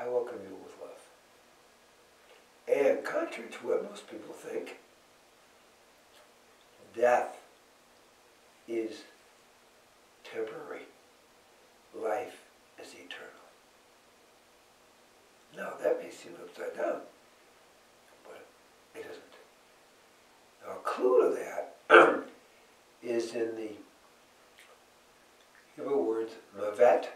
I welcome you with love. And contrary to what most people think, death is temporary. Life is eternal. Now that may seem upside down, but it isn't. Now a clue to that is in the Hebrew words mavet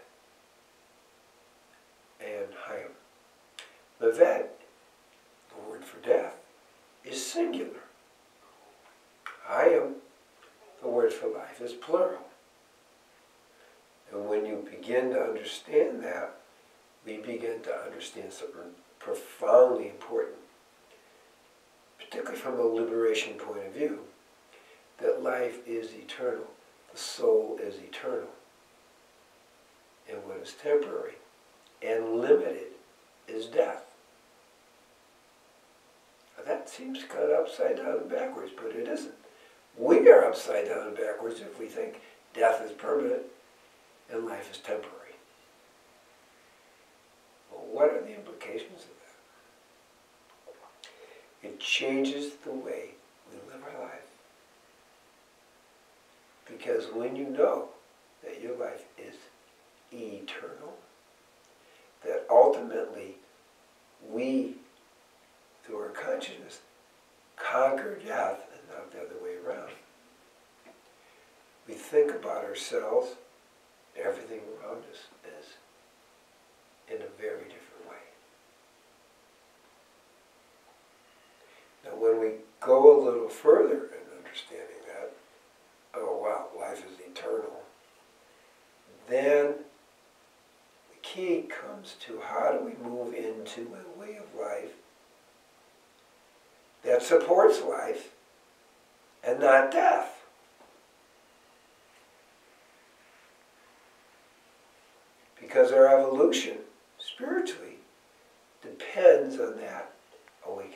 and hayim. Mavet, the word for death, is singular. Hayim, the word for life, is plural. And when you begin to understand that, we begin to understand something profoundly important, particularly from a liberation point of view, that life is eternal, the soul is eternal, and what is temporary and limited is death. Now that seems kind of upside down and backwards, but it isn't. We are upside down and backwards if we think death is permanent and life is temporary. Well, what are the implications of that? It changes the way we live our life. Because when you know that your life is eternal, that ultimately we, through our consciousness, conquer death and not the other way around. We think about ourselves, everything around us is in a very different way. Now when we go a little further in understanding that, oh wow, life is eternal, then the key comes to how do we move into a way of life that supports life and not death. Because our evolution, spiritually, depends on that awakening.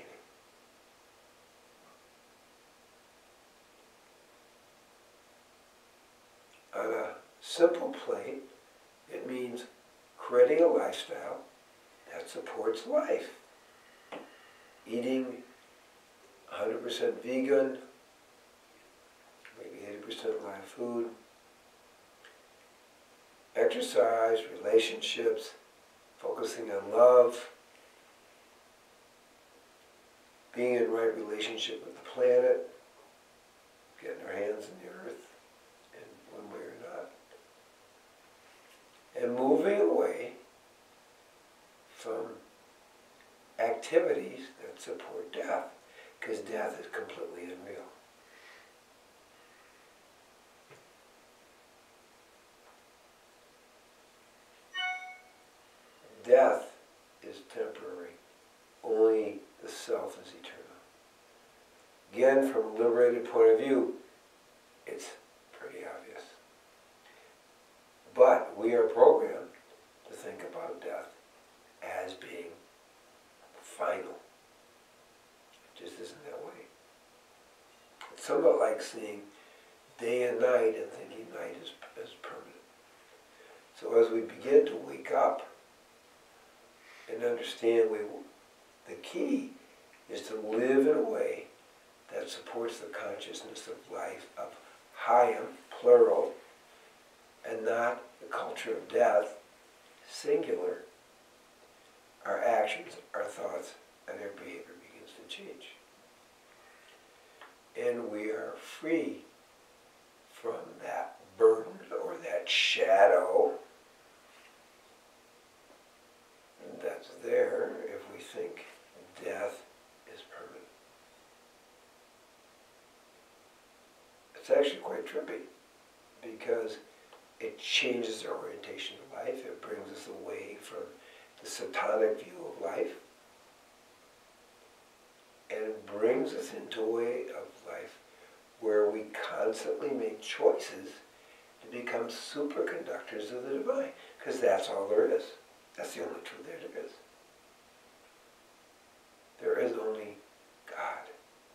On a simple plate, it means creating a lifestyle that supports life. Eating 100% vegan, maybe 80% live food, exercise, relationships, focusing on love, being in right relationship with the planet, getting our hands in the earth in one way or not, and moving away from activities that support death, because death is completely unreal. Death is temporary. Only the self is eternal. Again, from a liberated point of view, it's pretty obvious. But we are programmed to think about death as being final. It just isn't that way. It's somewhat like seeing day and night and thinking night is permanent. So as we begin to wake up and understand the key is to live in a way that supports the consciousness of life, of hayim, plural, and not the culture of death, singular. Our actions, our thoughts, and our behavior begins to change. And we are free from that burden or that shadow that's there if we think death is permanent. It's actually quite trippy because it changes our orientation to life. It brings us away from the Satanic view of life, and it brings us into a way of life where we constantly make choices to become superconductors of the divine, because that's all there is. That's the only truth there is. There is only God.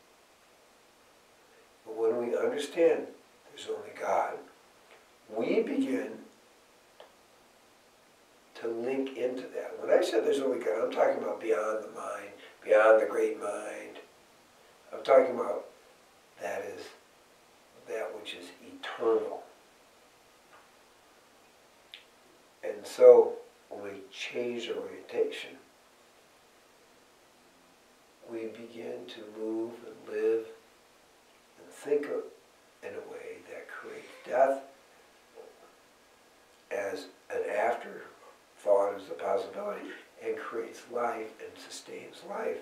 But when we understand there's only God, we begin to link into that. When I said there's only God, I'm talking about beyond the mind, beyond the great mind. I'm talking about that is that which is eternal. And so when we change our orientation, we begin to move and live and think in a way that creates death as an afterthought, as a possibility, and creates life and sustains life,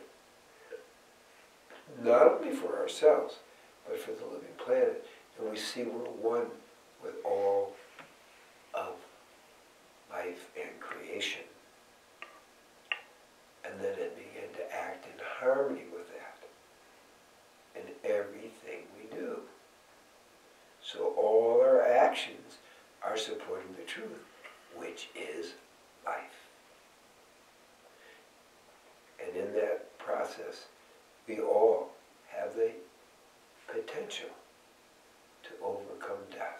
not only for ourselves, but for the living planet. And we see we're one with all of life and creation. And then it began to act in harmony with that in everything we do. So all our actions are supporting the truth, which is life. And in that process, we all have the potential to overcome death.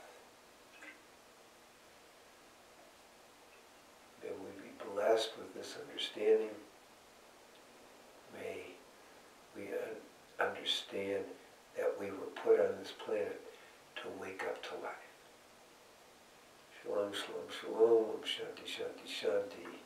May we be blessed with this understanding. May we understand that we were put on this planet to wake up to life. Shalom, shalom, shalom, Om Shanti, Shanti, Shanti.